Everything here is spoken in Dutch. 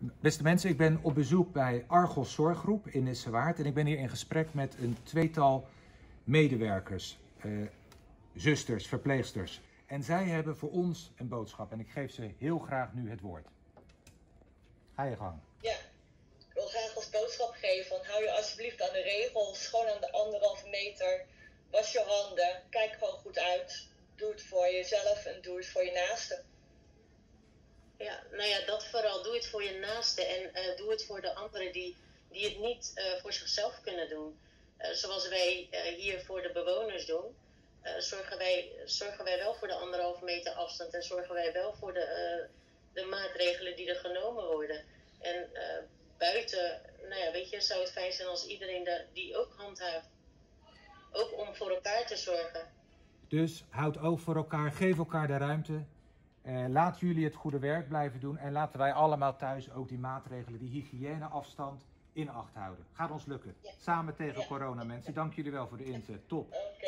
Beste mensen, ik ben op bezoek bij Argos Zorggroep in Nissewaard en ik ben hier in gesprek met een tweetal medewerkers, zusters, verpleegsters. En zij hebben voor ons een boodschap en ik geef ze heel graag nu het woord. Ga je gang. Ja, ik wil graag als boodschap geven van hou je alsjeblieft aan de regels, gewoon aan de 1,5 meter. Was je handen, kijk gewoon goed uit. Doe het voor jezelf en doe het voor je naaste. Ja, nou ja, dat vooral. Doe het voor je naaste en doe het voor de anderen die het niet voor zichzelf kunnen doen. Zoals wij hier voor de bewoners doen, zorgen wij wel voor de 1,5 meter afstand en zorgen wij wel voor de maatregelen die er genomen worden. En buiten, nou ja, weet je, zou het fijn zijn als iedereen die ook handhaaft. Ook om voor elkaar te zorgen. Dus houd oog voor elkaar, geef elkaar de ruimte. Laat jullie het goede werk blijven doen en laten wij allemaal thuis ook die maatregelen, die hygiëneafstand in acht houden. Gaat ons lukken. Ja. Samen tegen Ja. corona, mensen. Dank jullie wel voor de inzet. Top.